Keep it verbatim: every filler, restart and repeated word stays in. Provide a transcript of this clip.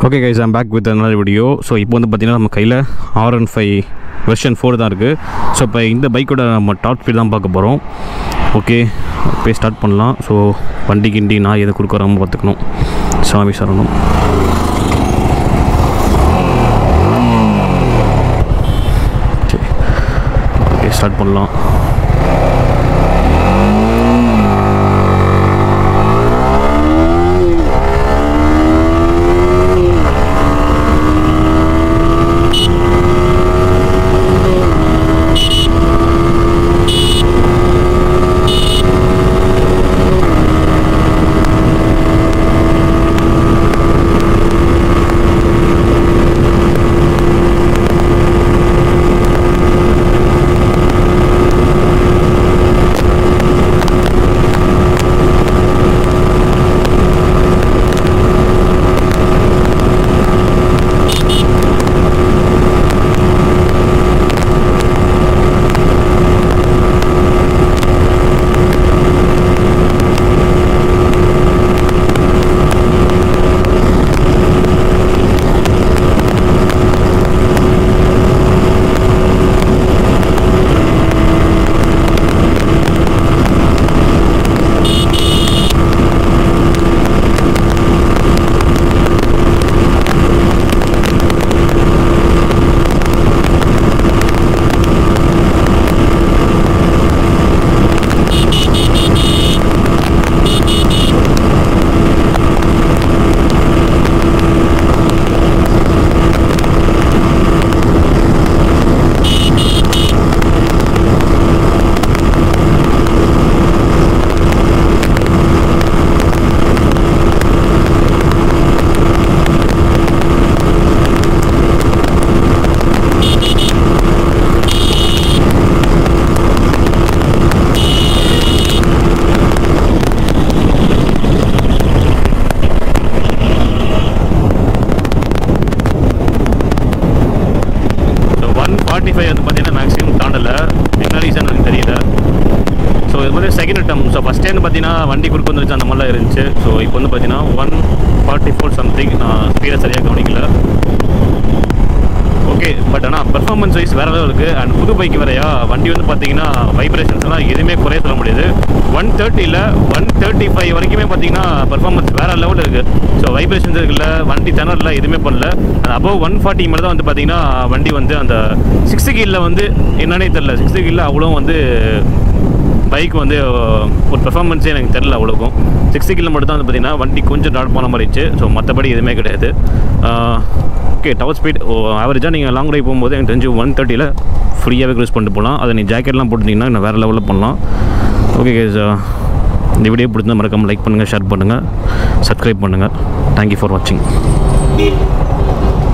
Okay guys, I'm back with another video. So இப்போ வந்து பார்த்திங்கன்னா நம்ம கையில் R one five version four தான் இருக்குது. ஸோ இப்போ இந்த பைக்கோட நம்ம டாப் ஸ்பீட் தான் பார்க்க போகிறோம். ஓகே, போய் ஸ்டார்ட் பண்ணலாம். ஸோ வண்டி கிண்டி நான் எதை கொடுக்க வராமல் பார்த்துக்கணும். சாமி சரணம். ஓகே, ஸ்டார்ட் பண்ணலாம். ஃபார்ட்டி ஃபைவ் வந்து பார்த்தீங்கன்னா மேக்ஸிமம் தாண்டலை. என்ன ரீசன் எனக்கு தெரியல. ஸோ இது மாதிரி second attempt. So first time பார்த்தீங்கன்னா வண்டி குறுக்கு வந்துருச்சு, அந்த மாதிரிலாம் இருந்துச்சு. ஸோ இப்போ வந்து பார்த்தீங்கன்னா ஒன் ஃபார்ட்டி ஃபோர் சம்திங். நான் ஸ்பீடை சரியாக கவனிக்கல. ஓகே, பட் ஆனால் பெர்ஃபார்மன்ஸ் வைஸ் வேறு லெவல் இருக்குது. அண்ட் புது பைக் வேறையா, வண்டி வந்து பார்த்தீங்கன்னா வைப்ரேஷன்ஸ்லாம் எதுவுமே குறைய சொல்ல முடியாது. ஒன் தேர்ட்டியில் ஒன் தேர்ட்டி ஃபைவ் வரைக்குமே பார்த்தீங்கன்னா பெர்ஃபார்மன்ஸ் வேறு லெவல் இருக்குது. ஸோ வைப்ரேஷன்ஸ் இருக்குல்ல, வண்டி திணறல, எதுவுமே பண்ணல. அண்ட் அபவ் ஒன் ஃபார்ட்டி மேலே தான் வந்து பார்த்தீங்கன்னா வண்டி வந்து அந்த சிக்ஸ்த்து கீரில் வந்து என்னன்னே தெரில. சிக்ஸ்த்து கீரில் அவ்வளோ வந்து பைக் வந்து ஒரு பெர்ஃபார்மன்ஸே எனக்கு தெரில அவ்வளோக்கும். சிக்ஸ்த்து கீரில் மட்டும் தான் வந்து பார்த்தீங்கன்னா வண்டி கொஞ்சம் டாட் போன மாதிரி இருந்துச்சு. ஸோ மற்றபடி எதுவுமே கிடையாது. ஓகே, டவர் ஸ்பீட் ஆவரேஜாக நீங்கள் லாங் ட்ரைவ் போகும்போது எனக்கு தெரிஞ்சு ஒன் தேர்ட்டியில் ஃப்ரீயாகவே க்ரூஸ் பண்ணிட்டு போகலாம். அதை நீ ஜாக்கெட்லாம் போட்டுட்டிங்கன்னா இன்னும் வேறு லெவலில் பண்ணலாம். ஓகே கைஸ், இந்த வீடியோ பிடிச்சிருந்தா மறக்காமல் லைக் பண்ணுங்கள், ஷேர் பண்ணுங்கள், சப்ஸ்கிரைப் பண்ணுங்கள். தேங்க்யூ ஃபார் வாட்சிங்.